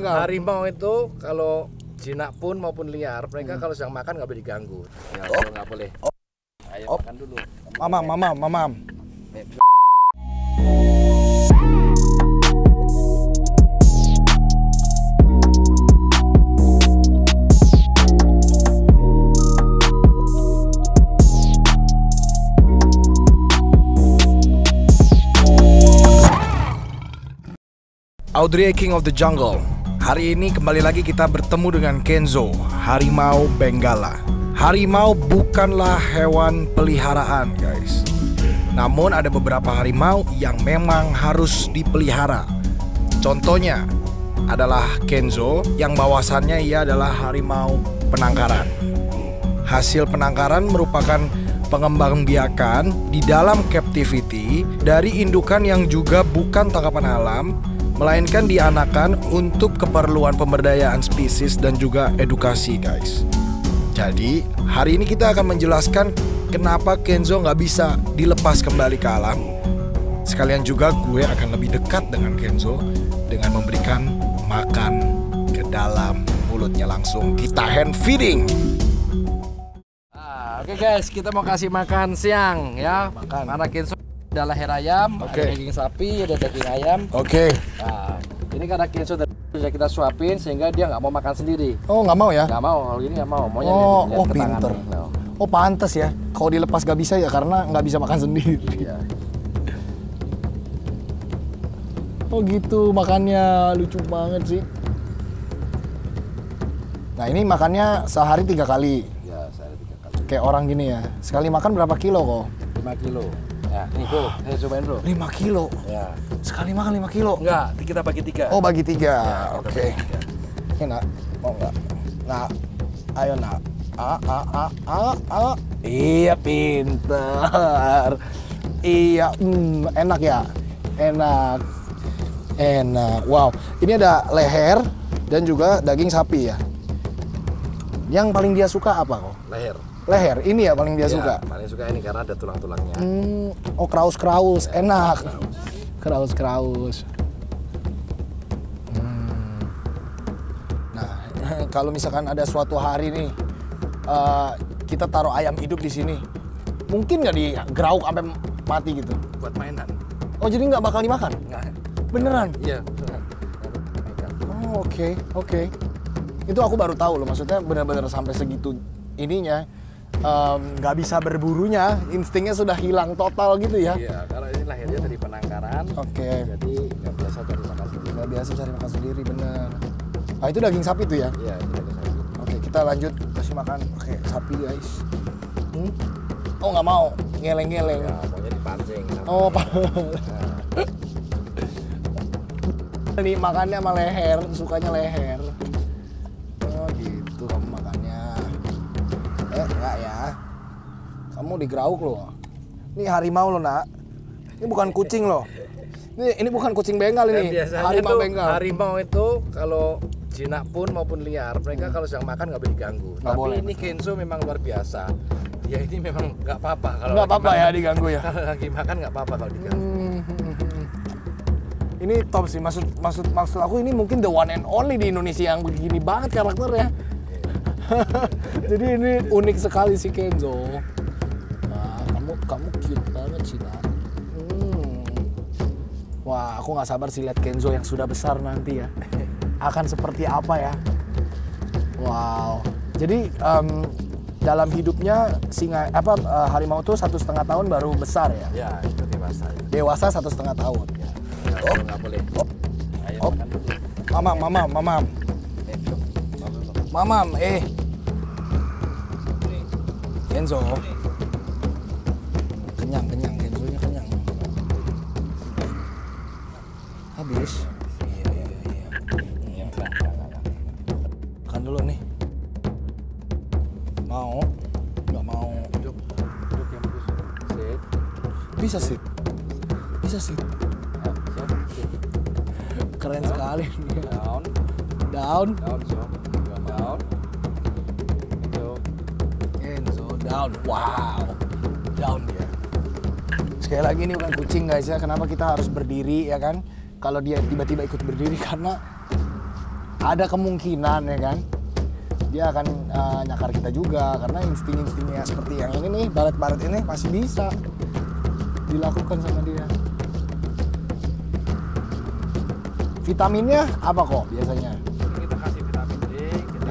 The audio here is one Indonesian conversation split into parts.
Harimau itu kalau jinak pun maupun liar, mereka kalau sedang makan nggak boleh diganggu. Ya, nggak boleh. Ayo makan dulu. Mamam. Audrey, King of the Jungle. Hari ini kembali lagi kita bertemu dengan Kenzo, harimau Benggala. Harimau bukanlah hewan peliharaan, guys. Namun ada beberapa harimau yang memang harus dipelihara. Contohnya adalah Kenzo yang bahwasannya ia adalah harimau penangkaran. Hasil penangkaran merupakan pengembangbiakan di dalam captivity dari indukan yang juga bukan tangkapan alam, melainkan dianakan untuk keperluan pemberdayaan spesies dan juga edukasi, guys. Jadi hari ini kita akan menjelaskan kenapa Kenzo nggak bisa dilepas kembali ke alam. Sekalian juga gue akan lebih dekat dengan Kenzo dengan memberikan makan ke dalam mulutnya langsung. Kita hand feeding. Oke guys, kita mau kasih makan siang ya. Karena Kenzo ada leher ayam, ada daging sapi, ada daging ayam. Nah, ini karena Kenzo sudah kita suapin sehingga dia nggak mau makan sendiri. Oh, nggak mau ya? Nggak mau, kalau gini nggak mau. Maunya lihat pinter. Oh, pantes ya. Kalau dilepas nggak bisa ya karena nggak bisa makan sendiri. Iya. Oh gitu makannya, lucu banget sih. Nah ini makannya sehari 3 kali. Ya, sehari 3 kali. Kayak orang gini ya. Sekali makan berapa kilo kok? 5 kilo. Ya, nih bro, saya cobain bro. 5 kilo? Ya. Sekali makan 5 kilo? Enggak, kita bagi 3. Oh bagi 3, ya, oke. Ini nak, mau nggak? Nak, ayo nak. Iya pinter. Iya, enak ya? Enak. Wow, ini ada leher dan juga daging sapi ya. Yang paling dia suka apa kok? Leher, ini ya paling dia suka? Paling suka ini karena ada tulang-tulangnya. Oh kraus, enak. Kraus. Nah, kalau misalkan ada suatu hari nih, kita taruh ayam hidup di sini, mungkin nggak digrauk sampai mati gitu? Buat mainan. Oh jadi nggak bakal dimakan? Nggak. Beneran? Iya. Oh oke. Itu aku baru tahu loh, maksudnya benar-benar sampai segitu ininya. Nggak bisa berburunya, instingnya sudah hilang total gitu ya? Iya, kalau ini lahirnya dari penangkaran. Oke. Jadi nggak biasa cari makan sendiri. Nggak biasa cari makan sendiri, bener. Ah itu daging sapi tuh ya? Iya, itu daging sapi. Oke, kita lanjut kasih makan. Oke, sapi guys. Oh nggak mau, ngeleng-ngeleng. Ya, maunya dipancing. Oh, Ini makannya sama leher, sukanya leher. Oh gitu kamu makannya. Enggak ya. Kamu digrauk loh. Ini harimau loh nak. Ini bukan kucing loh. Ini bukan kucing Bengal ini. Harimau Bengal. Harimau itu kalau jinak pun maupun liar, mereka kalau sedang makan nggak boleh diganggu. Tapi boleh. Ini Kenzo memang luar biasa. Ya ini memang nggak apa-apa kalau nggak apa-apa ya diganggu ya. Kalau lagi makan nggak apa-apa kalau diganggu. Ini top sih, maksud aku ini mungkin the one and only di Indonesia yang begini banget karakternya. Jadi ini unik sekali si Kenzo. Nah, kamu cute banget sih nak. Wah, aku nggak sabar sih lihat Kenzo yang sudah besar nanti ya. Akan seperti apa ya? Wow. Jadi dalam hidupnya harimau tuh 1,5 tahun baru besar ya? Ya, itu dewasa. Dewasa 1,5 tahun. Ya. Nggak boleh. Ayo makan dulu. Mamam, Kenzo. Kenyang, Kenzonya kenyang. Habis. Iya. Makan dulu nih. Mau? Nggak mau. Duduk yang bagus. Sit. Bisa sih. Keren sekali. Down. Kenzo down. Wow. Down dia. Sekali lagi ini bukan kucing guys ya. Kenapa kita harus berdiri ya kan? Kalau dia tiba-tiba ikut berdiri karena ada kemungkinan ya kan dia akan nyakar kita juga, karena insting-instingnya seperti yang ini nih, baret-baret ini masih bisa dilakukan sama dia. Vitaminnya apa kok biasanya? Kita kasih vitamin D, kita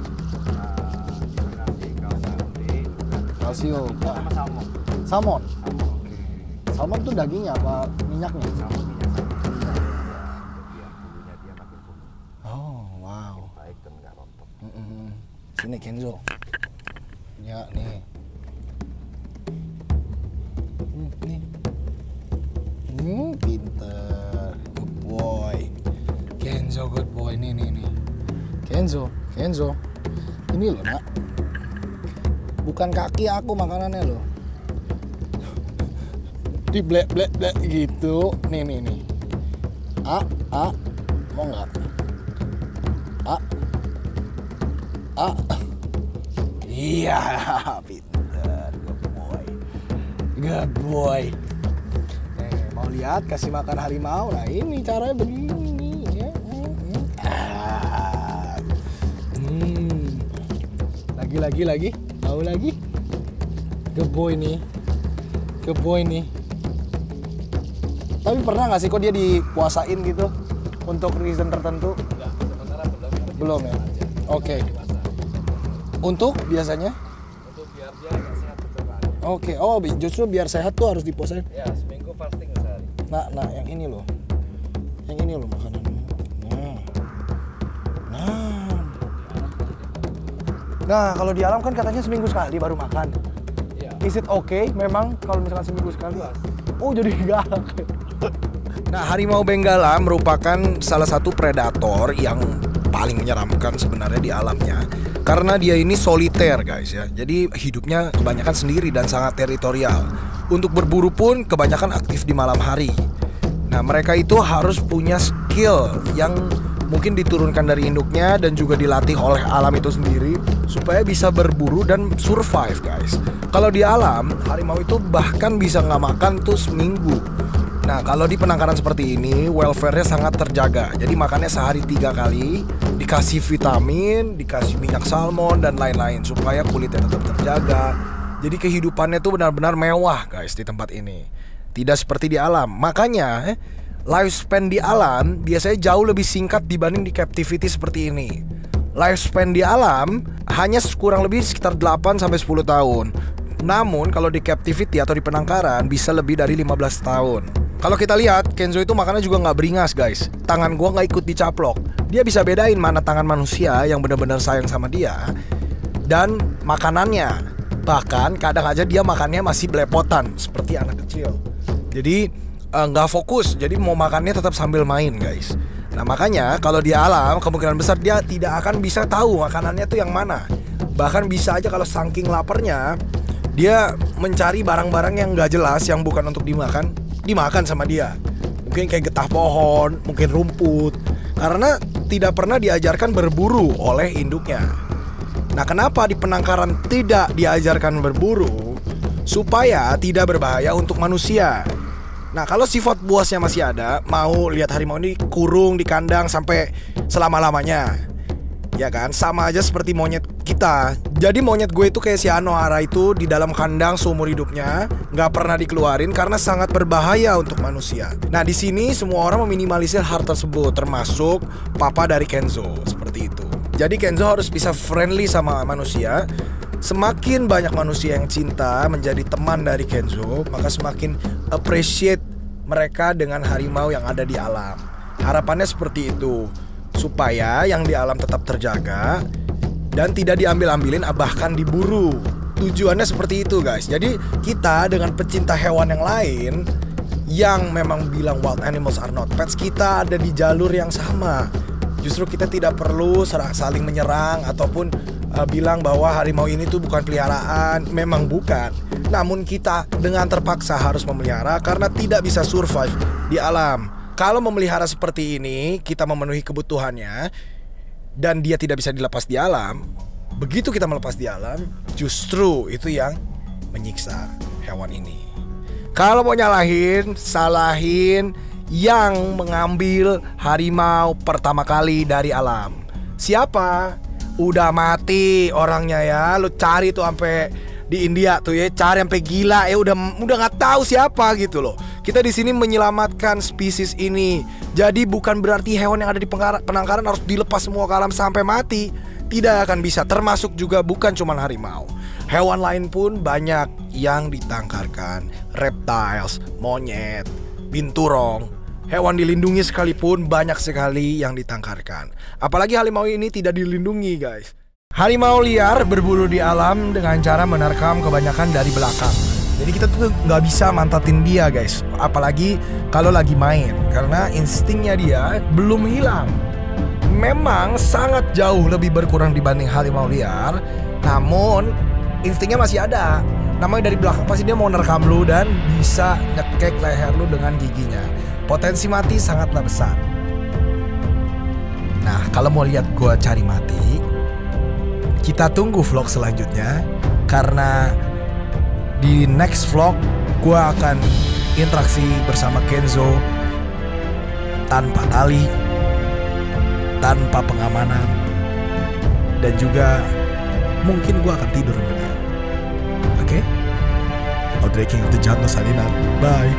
kasih kalsium, sama salmon. salmon. Salmon tuh dagingnya apa minyaknya? Salmon minyak biar bulunya dia makin putih. Oh wow. Baik dan nggak rontok. Sini Kenzo. Ya nih. Nih. Pinter. Good boy. Kenzo good boy. Nih. Kenzo. Ini loh nak. Bukan kaki aku makanannya loh. Di blek gitu. Nih. Mau nggak? Iya, pinter, good boy. Mau lihat kasih makan harimau? Nah ini caranya begini ya. Lagi, mau lagi? Good boy nih. Tapi pernah nggak sih kok dia dipuasain gitu untuk reason tertentu? Enggak, sementara Belum ya? Oke. Untuk biasanya? Untuk biar dia agak sehat pencernaan. Oke. Oh, justru biar sehat tuh harus dipuasain. Ya, seminggu fasting sehari. Nah, yang ini loh. Yang ini loh makanannya. Nah, kalau di alam kan katanya seminggu sekali baru makan. Iya. Is it okay memang kalau misalkan seminggu sekali? Oh, jadi galak. Nah, harimau Benggala merupakan salah satu predator yang paling menyeramkan sebenarnya di alamnya. Karena dia ini soliter guys ya. Jadi hidupnya kebanyakan sendiri dan sangat teritorial. Untuk berburu pun kebanyakan aktif di malam hari. Nah, mereka itu harus punya skill yang mungkin diturunkan dari induknya dan juga dilatih oleh alam itu sendiri supaya bisa berburu dan survive guys. Kalau di alam, harimau itu bahkan bisa nggak makan tuh seminggu. Nah, kalau di penangkaran seperti ini, welfare-nya sangat terjaga. Jadi makannya sehari 3 kali, dikasih vitamin, dikasih minyak salmon dan lain-lain supaya kulitnya tetap terjaga. Jadi kehidupannya tuh benar-benar mewah guys di tempat ini. Tidak seperti di alam. Makanya lifespan di alam biasanya jauh lebih singkat dibanding di captivity seperti ini. Lifespan di alam hanya kurang lebih sekitar 8-10 tahun. Namun kalau di captivity atau di penangkaran bisa lebih dari 15 tahun. Kalau kita lihat, Kenzo itu makannya juga nggak beringas guys. Tangan gua nggak ikut dicaplok. Dia bisa bedain mana tangan manusia yang benar-benar sayang sama dia dan makanannya. Bahkan kadang aja dia makannya masih belepotan seperti anak kecil. Jadi nggak fokus, jadi mau makannya tetap sambil main guys. Nah makanya kalau di alam kemungkinan besar dia tidak akan bisa tahu makanannya tuh yang mana. Bahkan bisa aja kalau saking laparnya dia mencari barang-barang yang nggak jelas yang bukan untuk dimakan sama dia. Mungkin kayak getah pohon, mungkin rumput, karena tidak pernah diajarkan berburu oleh induknya. Nah kenapa di penangkaran tidak diajarkan berburu? Supaya tidak berbahaya untuk manusia. Nah kalau sifat buasnya masih ada, mau lihat harimau ini kurung di kandang sampai selama-lamanya, ya kan? Sama aja seperti monyet kita. Jadi monyet gue itu kayak si Anohara itu di dalam kandang seumur hidupnya, nggak pernah dikeluarin karena sangat berbahaya untuk manusia. Nah di sini semua orang meminimalisir hal tersebut, termasuk papa dari Kenzo seperti itu. Jadi Kenzo harus bisa friendly sama manusia. Semakin banyak manusia yang cinta menjadi teman dari Kenzo, maka semakin appreciate mereka dengan harimau yang ada di alam. Harapannya seperti itu, supaya yang di alam tetap terjaga dan tidak diambil-ambilin, bahkan diburu. Tujuannya seperti itu guys. Jadi kita dengan pecinta hewan yang lain yang memang bilang wild animals are not pets, kita ada di jalur yang sama. Justru kita tidak perlu saling menyerang ataupun bilang bahwa harimau ini tuh bukan peliharaan. Memang bukan. Namun kita dengan terpaksa harus memelihara karena tidak bisa survive di alam. Kalau memelihara seperti ini, kita memenuhi kebutuhannya dan dia tidak bisa dilepas di alam. Begitu kita melepas di alam, justru itu yang menyiksa hewan ini. Kalau mau nyalahin, salahin, yang mengambil harimau pertama kali dari alam. Siapa? Udah mati orangnya ya. Lu cari tuh sampai di India tuh ya, cari sampai gila ya, udah nggak tahu siapa gitu loh. Kita di sini menyelamatkan spesies ini. Jadi bukan berarti hewan yang ada di penangkaran harus dilepas semua ke alam sampai mati. Tidak akan bisa, termasuk juga bukan cuma harimau. Hewan lain pun banyak yang ditangkarkan. Reptiles, monyet, binturong, hewan dilindungi sekalipun banyak sekali yang ditangkarkan. Apalagi harimau ini tidak dilindungi guys. Harimau liar berburu di alam dengan cara menerkam kebanyakan dari belakang. Jadi kita tuh nggak bisa mantatin dia guys. Apalagi kalau lagi main, karena instingnya dia belum hilang. Memang sangat jauh lebih berkurang dibanding harimau liar, namun instingnya masih ada. Namanya dari belakang pasti dia mau nerkam lu dan bisa nyekek leher lu dengan giginya. Potensi mati sangatlah besar. Nah, kalau mau lihat gua cari mati, kita tunggu vlog selanjutnya. Karena di next vlog gua akan interaksi bersama Kenzo tanpa tali, tanpa pengamanan, dan juga mungkin gua akan tidur sama dia. Oke? Audrey King of the Janto Salinan. Bye.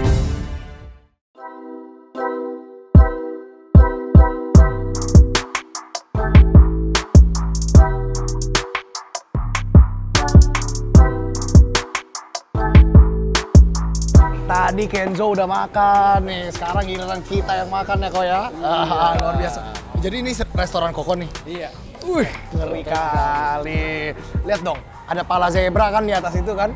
Tadi Kenzo udah makan nih, sekarang giliran kita yang makan ya kok ya. Luar biasa. Jadi ini restoran Koko nih. Iya. Wih, ngeri kali. Lihat dong, ada pala zebra kan di atas itu kan.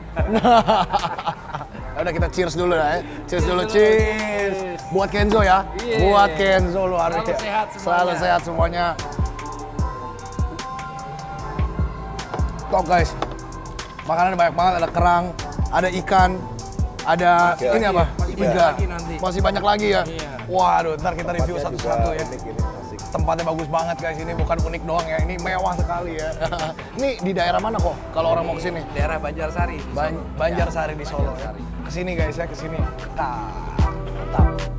Udah kita cheers dulu ya. Cheers dulu, cheers. Buat Kenzo ya. Buat Kenzo luar biasa. Selalu sehat semuanya. Tok guys. Makanannya banyak banget, ada kerang, ada ikan, ada ini apa? Iga. Masih banyak lagi ya? Waduh, ntar kita review satu-satu ya. Tempatnya bagus banget guys, ini bukan unik doang ya, ini mewah sekali ya. Ini di daerah mana kok kalau orang mau kesini? Daerah Banjarsari. Banjarsari di Solo. Kesini guys ya, kesini. Mantap.